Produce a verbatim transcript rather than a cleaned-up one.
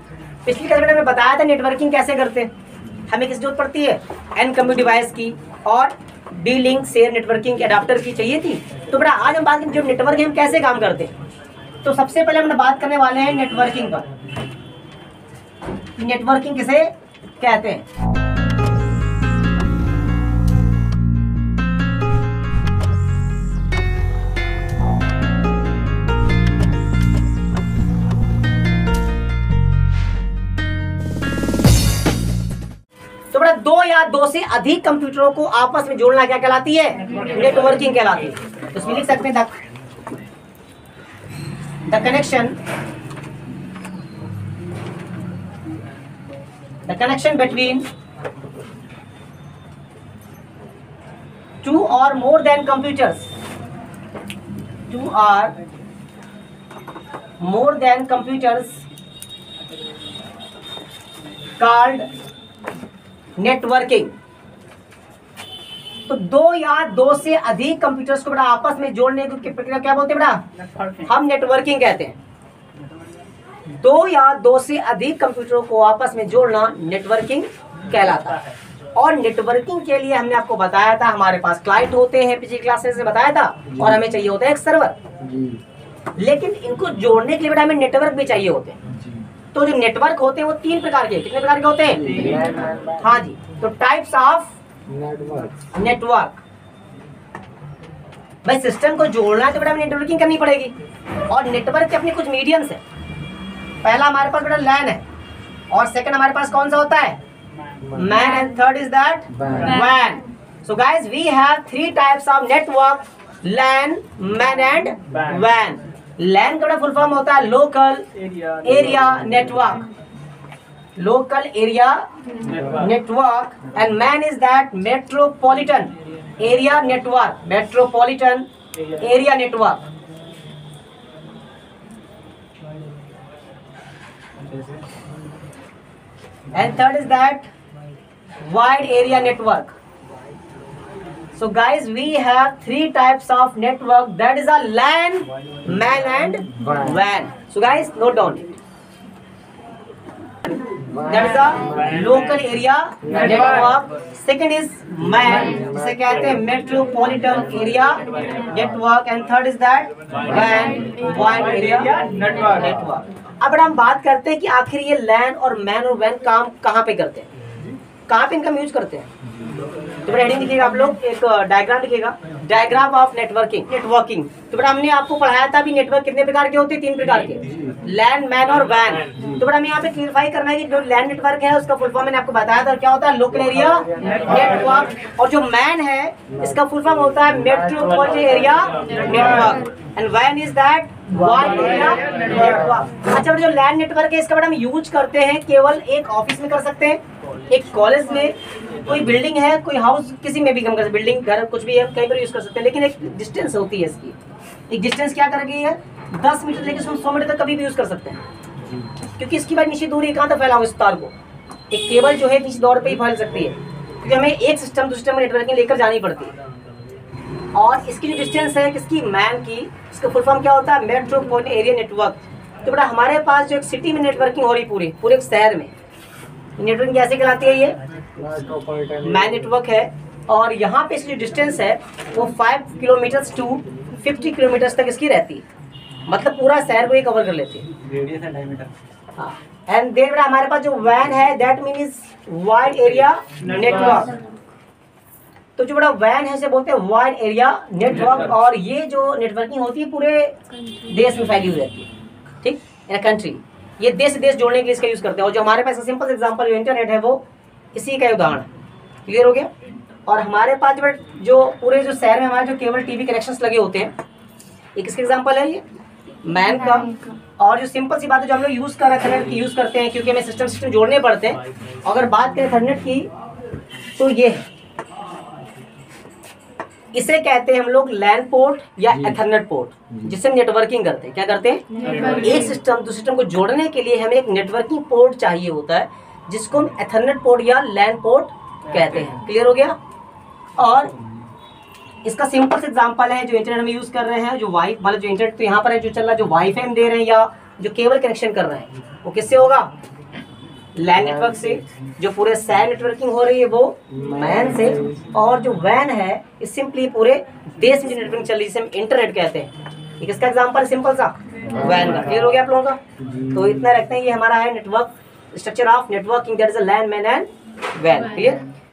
पिछली क्लास में मैंने बताया था नेटवर्किंग कैसे करते हैं। हमें किस जरूरत पड़ती है, एन कंप्यूटर डिवाइस की और डी लिंक शेयर नेटवर्किंग के अडाप्टर की चाहिए थी। तो बेटा आज हम बात करें जो नेटवर्क है हम कैसे काम करते हैं। तो सबसे पहले हम बात करने वाले हैं नेटवर्किंग पर। नेटवर्किंग किसे कहते हैं। तो बड़ा दो या दो से अधिक कंप्यूटरों को आपस में जोड़ना क्या कहलाती है, नेटवर्किंग कहलाती है। तो इसमें लिख सकते हैं the connection the connection between two और more than computers two are more than computers called networking. तो दो या दो से अधिक कंप्यूटर्स को बेटा आपस में जोड़ने की प्रक्रिया क्या बोलते हैं बेटा, हम नेटवर्किंग कहते हैं। दो या दो से अधिक कंप्यूटरों को आपस में जोड़ना नेटवर्किंग कहलाता है। और नेटवर्किंग के लिए हमने आपको बताया था हमारे पास क्लाइंट होते हैं, पिछली क्लासेस में बताया था, और हमें चाहिए होता है एक सर्वर। लेकिन इनको जोड़ने के लिए बेटा हमें नेटवर्क भी चाहिए होते हैं। तो जो नेटवर्क होते हैं वो तीन प्रकार के, कितने प्रकार के होते हैं, हाँ जी। तो टाइप्स ऑफ नेटवर्क नेटवर्क भाई सिस्टम को जोड़ना है तो बेटा हमें नेटवर्किंग करनी पड़ेगी। और नेटवर्क के अपने कुछ मीडियम्स है। पहला हमारे पास बेटा लैन है, और सेकंड हमारे पास कौन सा होता है, man, and third is that when. So guys we have three types of network, LAN, MAN and van. लैन का फुल फॉर्म होता है local area network, local area network, and man is that metropolitan area network, metropolitan area network. And third is that wide area network. So guys, we have three types of network, that is a LAN, MAN and WAN. So guys, note down it. That is a local area network. Second is MAN, जिसे कहते हैं metropolitan area network, and third is that WAN, wide area network. अब हम बात करते हैं कि आखिर ये LAN और MAN और WAN काम कहाँ पे करते हैं, कहाँ पे इनका यूज करते हैं। तो बेटा हेडिंग लिखिएगा आप लोग, एक डायग्राम लिखिएगा, डायग्राम ऑफ नेटवर्किंग नेटवर्किंग। तो बेटा हमने आपको पढ़ाया था भी नेटवर्क कितने प्रकार के होते हैं, तीन प्रकार के, लैन, मैन और वैन। तो बेटा हमें यहाँ पे क्लियरफाई करना है कि जो लैन नेटवर्क है उसका फुल फॉर्म मैंने आपको बताया था क्या होता है, लोकल एरिया नेटवर्क। और जो मैन है इसका फुल फॉर्म होता है मेट्रोपॉलिटन एरिया नेटवर्क, एंड वैन is that wide area network. अच्छा जो लैन नेटवर्क है इसका बेटा हम यूज करते हैं केवल एक ऑफिस में कर सकते हैं, एक कॉलेज में, कोई बिल्डिंग है, कोई हाउस, किसी में भी हम कर सकते, बिल्डिंग, घर, कुछ भी है, कहीं पर यूज कर सकते हैं। लेकिन एक डिस्टेंस होती है इसकी, एक डिस्टेंस क्या कर गई है, दस मीटर लेके सौ मीटर तक कभी भी यूज कर सकते हैं, क्योंकि इसकी बात निश्चित दूरी कहाँ तक फैला इस तार को, एक केबल जो है निश्चित दौर पे ही फैल सकती है, क्योंकि हमें एक सिस्टम दूसरे सिस्टम में नेटवर्किंग लेकर जानी पड़ती है। और इसकी जो डिस्टेंस है किसकी, मैन की, इसका फुल फॉर्म क्या होता है, मेट्रोपॉलिटन एरिया नेटवर्क। तो बेटा हमारे पास जो एक सिटी में नेटवर्किंग हो रही पूरी पूरे एक शहर में, नेटवर्किंग कैसे कहलाती है, ये मैन नेटवर्क है। और यहाँ पे इसकी जो डिस्टेंस है वो five kilometre to fifty kilometre तक इसकी रहती है, मतलब पूरा शहर को ये कवर कर लेती है, रेडियस है डायमीटर। हाँ, एंड देन हमारे पास जो वैन है that means wide area network. तो जो बड़ा वैन है इसे बोलते हैं वाइड एरिया नेटवर्क। और ये जो नेटवर्किंग होती है पूरे देश में फैली हुई रहती है, ठीक, इन कंट्री, ये देश से देश जोड़ने के लिए इसका यूज करते हैं। और जो हमारे पास सिंपल एग्जांपल जो इंटरनेट है वो इसी का उदाहरण है, क्लियर हो गया। और हमारे पास जो जो पूरे जो शहर में हमारे जो केबल टीवी कनेक्शंस लगे होते हैं, एक इसका एग्जांपल है ये मैन का। और जो सिंपल सी बात है जो हम लोग यूज कर रहे हैं, यूज करते हैं क्योंकि हमें सिस्टम सिस्टम जोड़ने पड़ते हैं। अगर बात करें इंटरनेट की तो ये है, इसे कहते हैं हम लोग लैन पोर्ट या एथरनेट पोर्ट, जिससे नेटवर्किंग करते हैं। क्या करते हैं, एक सिस्टम दूसरे सिस्टम को जोड़ने के लिए हमें एक नेटवर्किंग पोर्ट चाहिए होता है, जिसको हम एथरनेट पोर्ट या लैन पोर्ट कहते हैं। क्लियर हो गया। और इसका सिंपल से एग्जांपल है जो इंटरनेट हम यूज कर रहे हैं, जो वाई मतलब जो इंटरनेट तो यहाँ पर है जो चल रहा है, जो वाईफाई हम दे रहे हैं या जो केबल कनेक्शन कर रहे हैं वो किससे होगा, लैन नेटवर्क से, जो पूरे सैन नेटवर्किंग हो रही है वो मैन से, और जो वैन है ये सिंपली पूरे देश में नेटवर्किंग चल रही है जिसे हम इंटरनेट कहते हैं। ठीक है, इसका एग्जांपल सिंपल सा वैन का। क्लियर हो गया आप लोगों का? तो इतना रखते हैं, ये हमारा है network structure of networking, that is a LAN MAN and वैन। क्लियर?